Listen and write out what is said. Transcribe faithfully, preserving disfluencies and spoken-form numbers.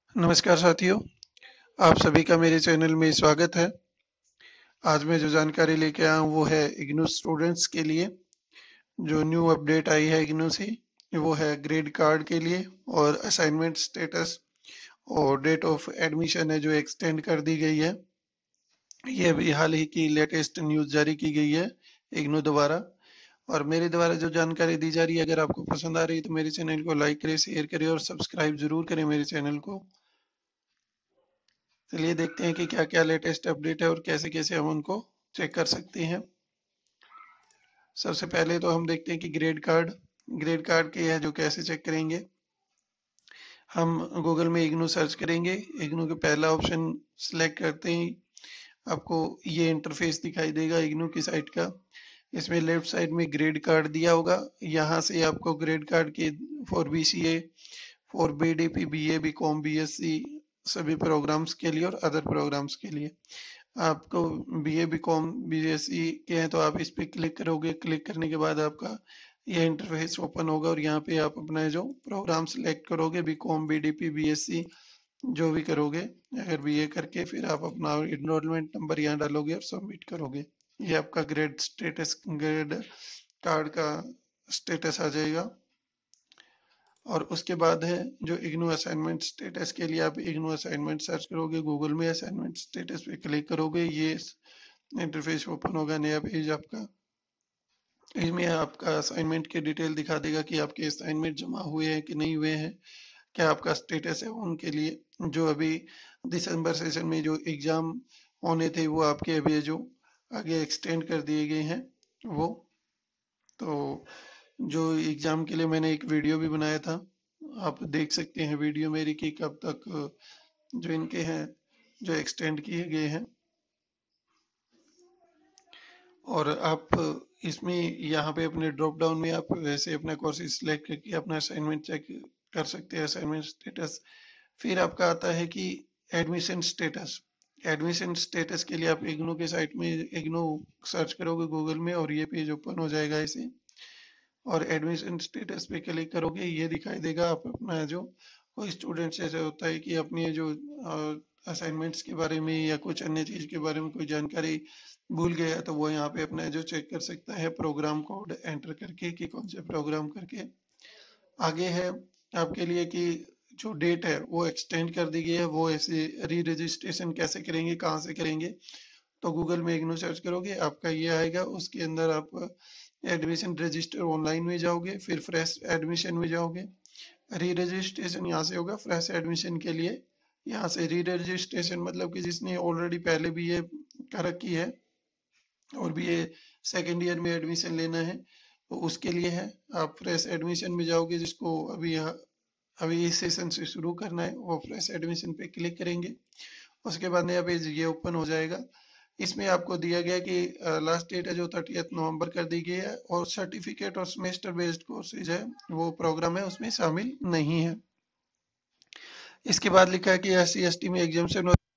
नमस्कार साथियों, आप सभी का मेरे चैनल में स्वागत है। आज मैं जो जानकारी लेके आया हूँ वो है इग्नू स्टूडेंट्स के लिए। जो न्यू अपडेट आई है इग्नू से, वो है ग्रेड कार्ड के लिए और असाइनमेंट स्टेटस और डेट ऑफ एडमिशन है जो एक्सटेंड कर दी गई है। ये अभी हाल ही की लेटेस्ट न्यूज़ जारी की गई है इग्नू द्वारा। और मेरे द्वारा जो जानकारी दी जा रही है, अगर आपको पसंद आ रही है तो मेरे चैनल को लाइक करें, शेयर करें और सब्सक्राइब जरूर करें मेरे चैनल को। चलिए देखते हैं कि क्या क्या लेटेस्ट अपडेट है और कैसे कैसे हम उनको चेक कर सकते हैं। सबसे पहले तो हम देखते हैं कि ग्रेड कार्ड ग्रेड कार्ड के है जो कैसे चेक करेंगे। हम गूगल में इग्नू सर्च करेंगे, इग्नू के पहला ऑप्शन सिलेक्ट करते ही आपको ये इंटरफेस दिखाई देगा इग्नू की साइट का। इसमें लेफ्ट साइड में ग्रेड कार्ड दिया होगा, यहाँ से आपको ग्रेड कार्ड के for B C A, for B D P, B A, B com, B S C सभी प्रोग्राम्स के लिए और अदर प्रोग्राम्स के लिए आपको B A B com B S C के हैं तो आप इस पे क्लिक करोगे। क्लिक करने के बाद आपका यह इंटरफेस ओपन होगा और यहाँ पे आप अपना जो प्रोग्राम सिलेक्ट करोगे, B com, B D P, B S C जो भी करोगे, अगर बी ए करके फिर आप अपना इनरोलमेंट नंबर यहाँ डालोगे और सबमिट करोगे। ये आपका ग्रेड स्टेटस ग्रेड कार्ड का स्टेटस आ जाएगा। और उसके बाद है जो इग्नू असाइनमेंट स्टेटस के लिए आप इग्नू असाइनमेंट सर्च करोगे गूगल में, असाइनमेंट स्टेटस पे क्लिक करोगे, ये इंटरफेस ओपन होगा, नया पेज आपका। इसमें आपका असाइनमेंट के डिटेल दिखा देगा कि आपके असाइनमेंट जमा हुए हैं कि नहीं हुए हैं, क्या आपका स्टेटस है उनके लिए। जो अभी दिसंबर सेशन में जो एग्जाम होने थे वो आपके अभी जो आगे एक्सटेंड कर दिए गए हैं वो। तो जो एग्जाम के लिए मैंने एक वीडियो भी बनाया था, आप देख सकते हैं वीडियो मेरी कि कब तक जो इनके हैं जो एक्सटेंड किए गए हैं। और आप इसमें यहाँ पे अपने ड्रॉप डाउन में आप वैसे अपना कोर्स सिलेक्ट करके अपना असाइनमेंट चेक कर सकते हैं, असाइनमेंट स्टेटस। फिर आपका आता है कि एडमिशन स्टेटस। एडमिशन स्टेटस के लिए आप इग्नू के साइट में इग्नू सर्च करोगे गूगल में और ये पेज ओपन हो जाएगा ऐसे। और एडमिशन स्टेटस पे क्लिक करोगे, ये दिखाई देगा आप अपना जो कोई स्टूडेंट्स ऐसा होता है कि अपनी जो असाइनमेंट्स के बारे में या कुछ अन्य चीज के बारे में कोई जानकारी भूल गया तो वो यहाँ पे अपना जो चेक कर सकता है प्रोग्राम कोड एंटर करके कि कौन से प्रोग्राम करके। आगे है आपके लिए कि जो डेट है वो एक्सटेंड कर दी गई है, वो ऐसे री रजिस्ट्रेशन कैसे करेंगे, कहाँ से करेंगे। तो गूगल में इग्नू सर्च करोगे, आपका ये आएगा, उसके अंदर आप एडमिशन रजिस्टर ऑनलाइन में जाओगे, फिर फ्रेश एडमिशन में जाओगे। री रजिस्ट्रेशन यहाँ से होगा फ्रेश एडमिशन के लिए। यहाँ से री रजिस्ट्रेशन मतलब कि जिसने ऑलरेडी पहले भी ये कर रखी है और भी ये सेकेंड ईयर में एडमिशन लेना है तो उसके लिए है। आप फ्रेश एडमिशन में जाओगे, जिसको अभी यहाँ अभी इस सेशन से शुरू करना है वो फ्रेश एडमिशन पे क्लिक करेंगे। उसके बाद नया पेज ये ओपन हो जाएगा। इसमें आपको दिया गया कि लास्ट डेट है जो थर्टियथ नवंबर कर दी गई है और सर्टिफिकेट और सेमेस्टर बेस्ड कोर्सेज है वो प्रोग्राम है उसमें शामिल नहीं है। इसके बाद लिखा है कि एस सी एस टी में एग्जामेशन